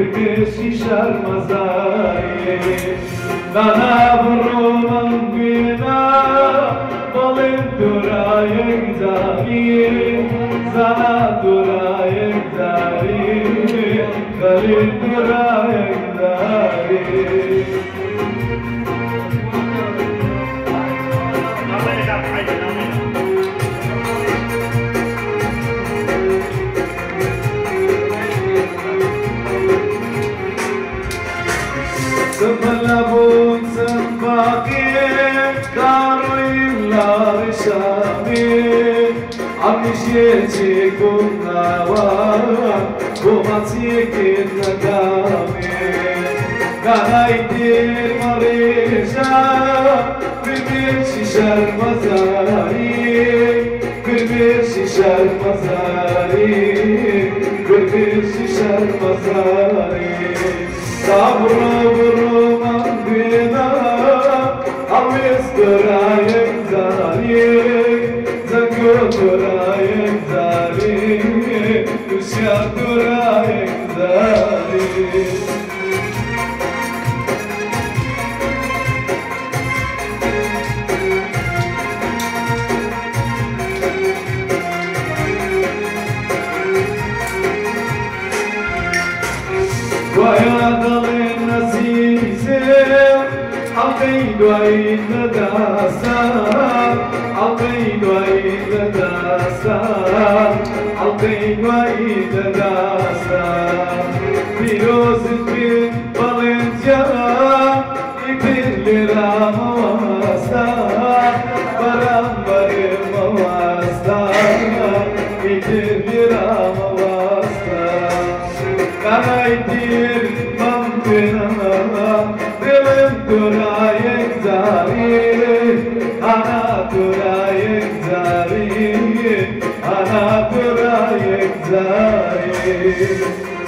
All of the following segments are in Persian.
كربشي شرمزاري دانا برومن بينا بلن درايك زاري زانا درايك زاري خليل درايك زاري سملابون سنباقي كاروين لا رشامي عمشيتي كنا وان وماتيكي نقامي كايدي مريشا بالبيرشي شرمزاري بالبيرشي شرمزاري بالبيرشي شرمزاري صبرو برو من بينا عويس درايك زاريك زنقو درايك زاريك وشيا درايك زاريك ويا ضلي نسيسي عقيد وعيد داسا عقيد وعيد داسا عقيد وعيد داسا فيروز في فالنسيا يبين لرا مواسا برام برام مواسا يبين لرا مواسا كايدير ممكننا دلم درايك زاري أنا درايك زاري أنا درايك زاري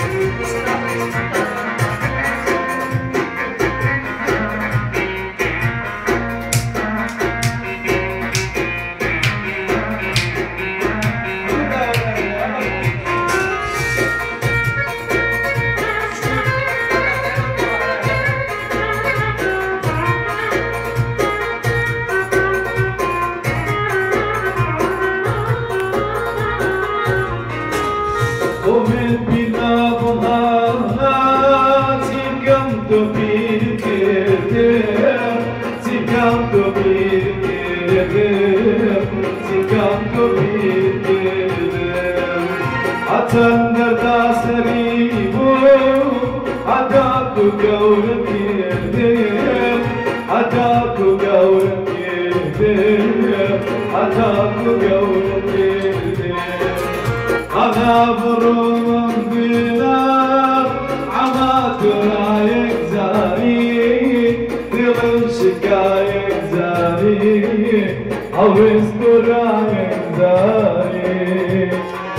ومن بلا ضمانها تيكم تبير كتير تيكم تبير كتير تيكم تبير كتير عتن دا سريبو عداك قول كتير عداك قول كتير عداك قول كتير أنا بروم بلا عما ترايك زاري دلم شكايك زاري عوز ترايك زاري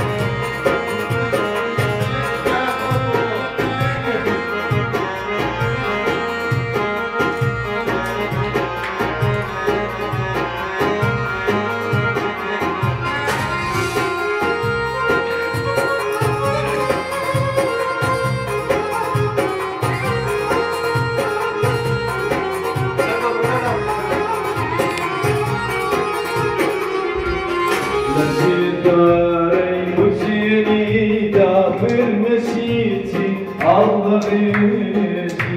Dare bujini da permesiti Allah'ı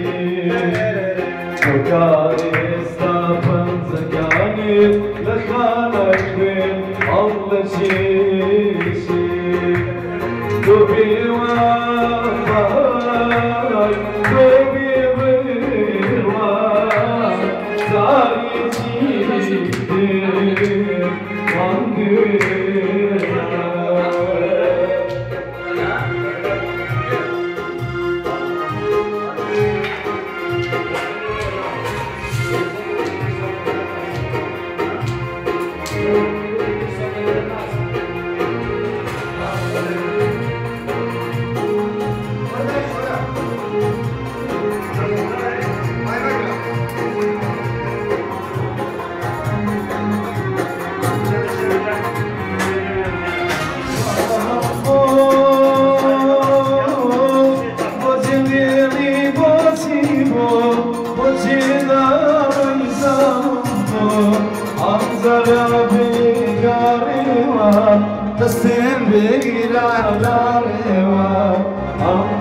Tokare stapan zagani Lekhanak bin Allah'ı Dobi vay Dobi vay Zari çiğdi Vandı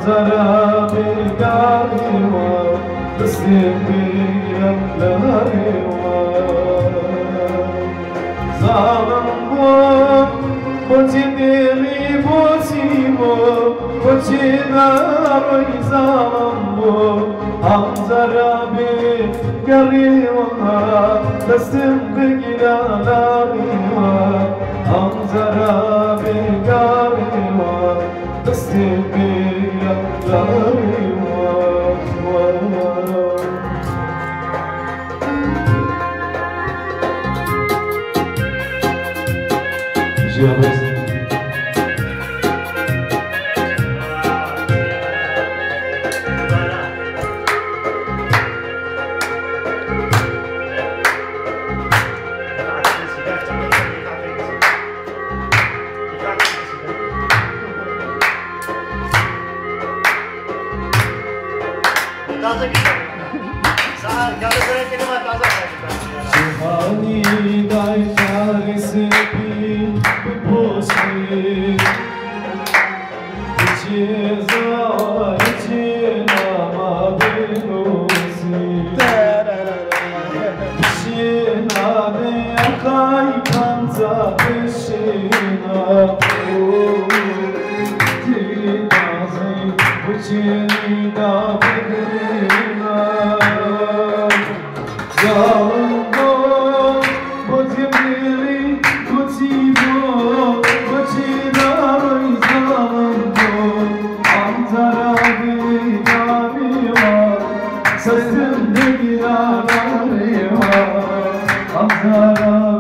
Amzara bilgari var Kısmiyem lari var Zalim bu Koçidili bozimo Koçidari zalim bu Amzara bilgari var Kısmiyem lari var Amzara bilgari var Kısmiyem lari var Cihanes Taze Sağ Galatasaray kelime taze Cihani dai tarisi pi posi Ceza cina ma benosi Cina de akai kanza beshina Cina zai cina da bena Zalimbo, Bozimili, Koçibo, Koçidari zalimbo Amzara bilgari var, sesimde girarari var Amzara